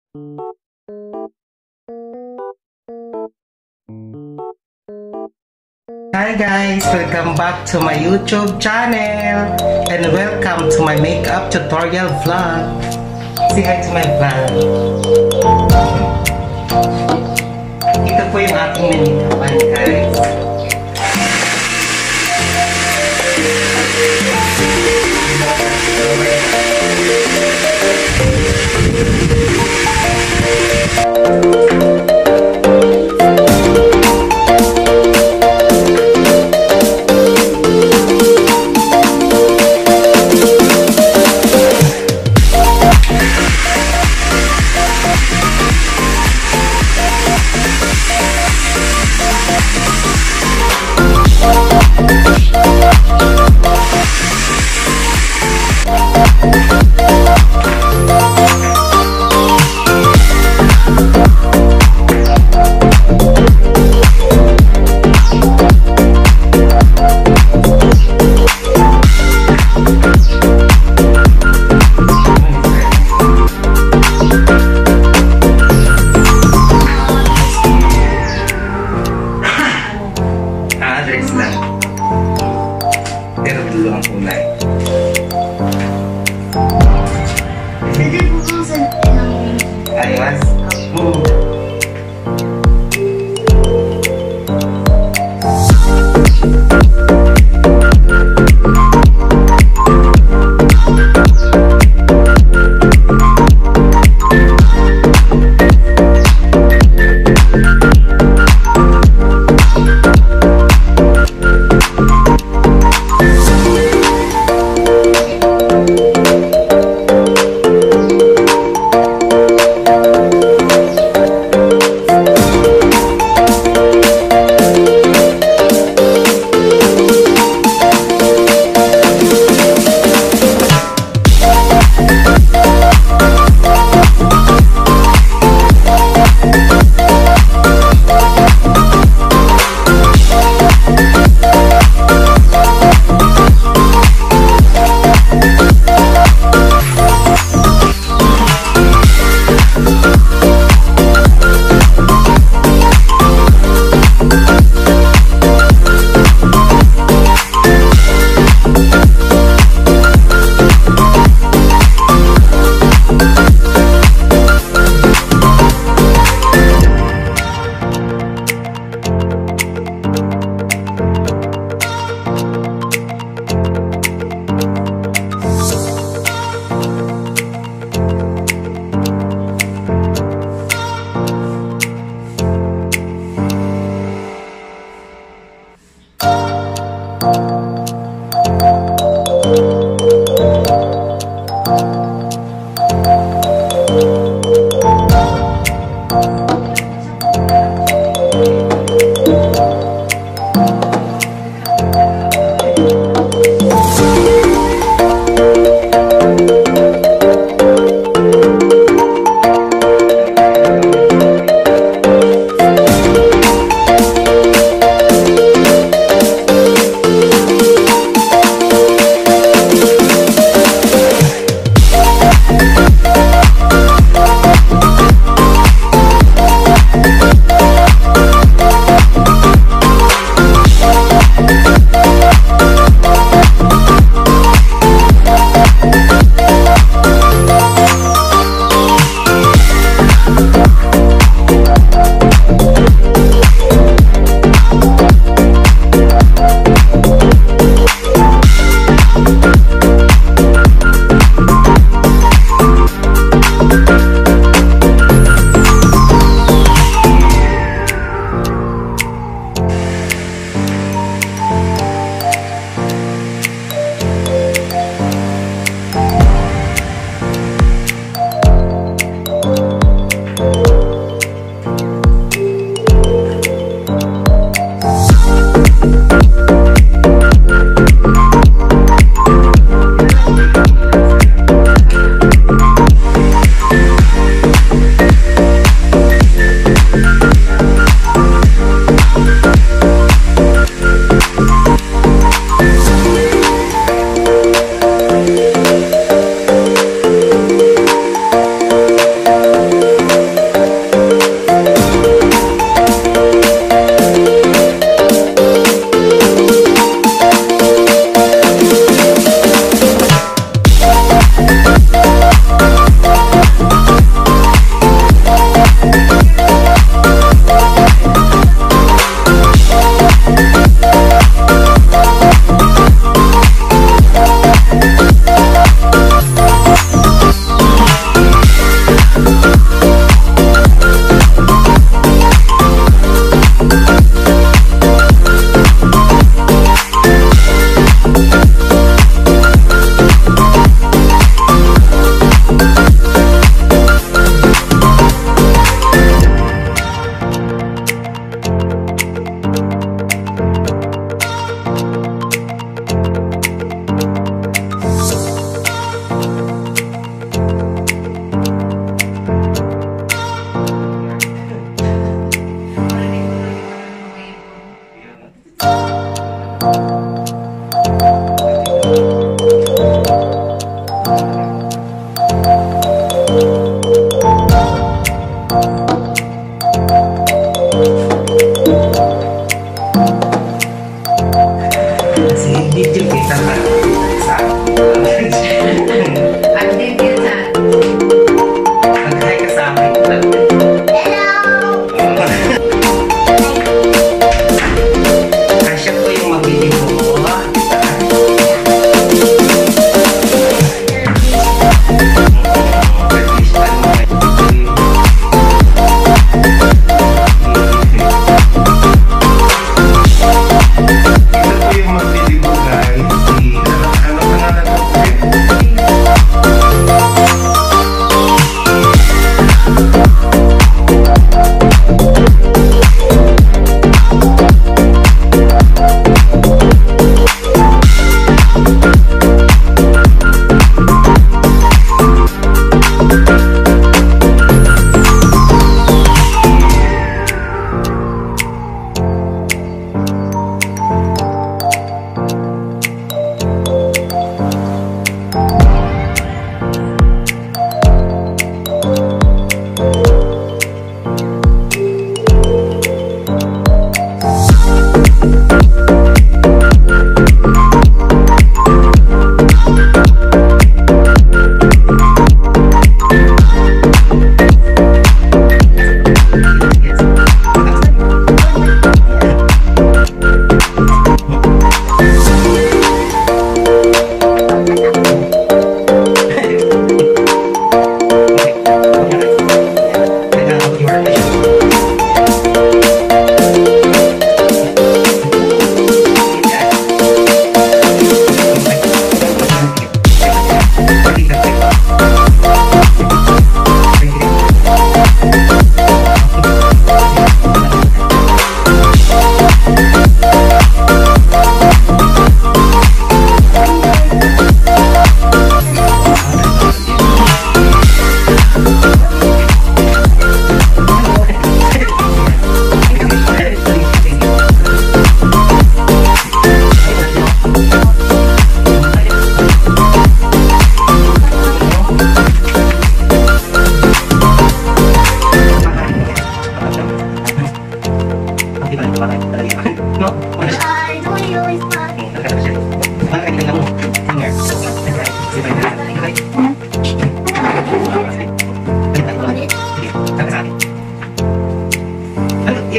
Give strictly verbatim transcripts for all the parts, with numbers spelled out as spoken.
Hi guys, welcome back to my YouTube channel and welcome to my makeup tutorial vlog. Say hi to my vlog. Ito po yung aking minikapan guys.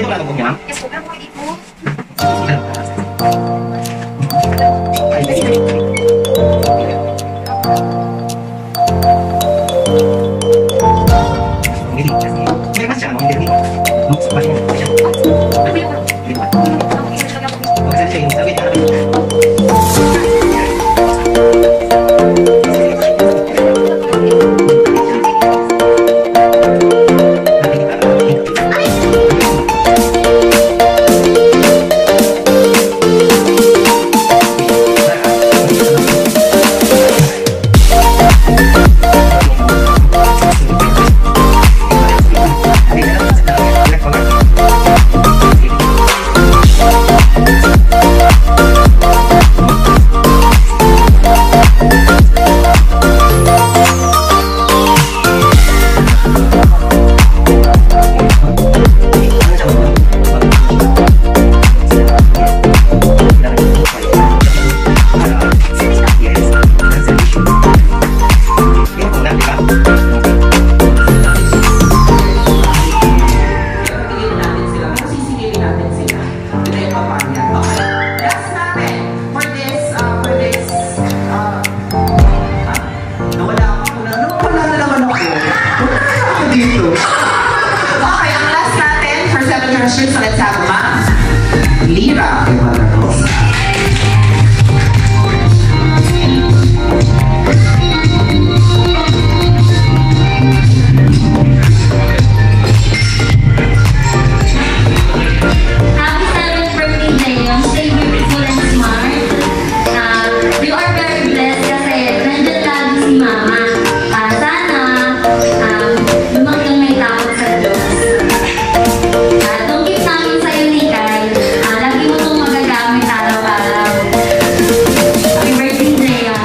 Dito wala nag-book niya, ma'am? Yes po, pero po dito. Ay, sige. Hindi, kasi may mas siya, no? Hindi, hindi. No, sabay mo. Siya. Ano ba yung Hindi ba? ang isa lang po? Huwag siya siya, sabi niya. So let's have Ma'am Lira. Happy seventh birthday, Jheone. Stay beautiful and smart. Uh, you are very blessed kasi nandyan lagi si Mama. Uh, sana um, lumaki kang may takot sa Diyos. Uh, itong gift namin sa'yo ni Kai, uh, lagi mo itong magagamit araw-araw. Happy birthday, Jheone.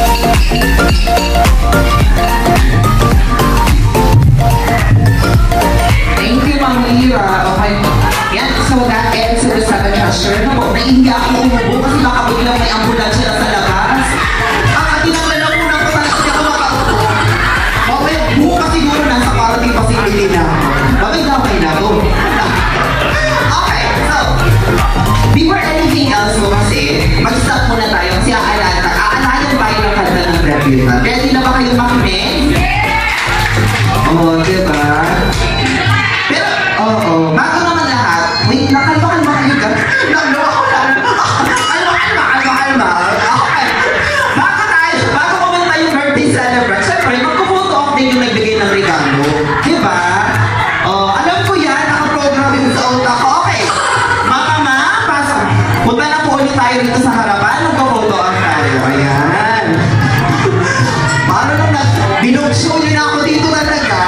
Thank you, Ma'am Lira. Okay. Yan, so that ends the seven treasure. Naku, naiiya ako umubo kasi baka biglang may ambulansya na sa labas. Ang ating ang lalamunan ko talaga siya ako makaupo. Okay, bukas siguro nasa quarantine facility na ako. Bakit damay na to? Okay, so, before anything else mo kasi, mag-start muna tayo kasi aalayan aalayan tayo ng kanta ng review. Ready na ba kayo makinig? Oo, diba? Pero, oo, bago naman lahat, wait, nakalma-kalma kayo ka. Nakalma ako lang. Kalma-kalma, kalma-kalma. Okay. Bago tayo, bago kumanta yung birthday celebrate, syempre, magkumoto off din yung nagbigay ng regalo. Diba? Oh, alam ko yan, nakaprogram yung sa utak ko. Okay. Mga ma, pasok. Punta na po ulit tayo dito sa harapan, magkumoto off tayo. Ayan. Paano nung nag-binog-show nyo na ako dito talaga?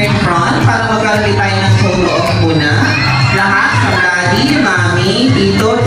Dito,